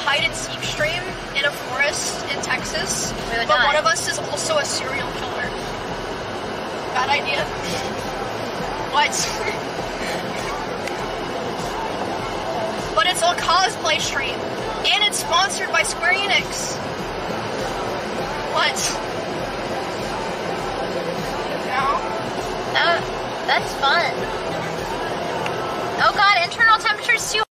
hide and seek stream in a forest in Texas, We would but die. one of us is also a serial killer. Bad idea. What? But it's a cosplay stream, and it's sponsored by Square Enix. What? No? That's fun. Oh god, internal temperature is too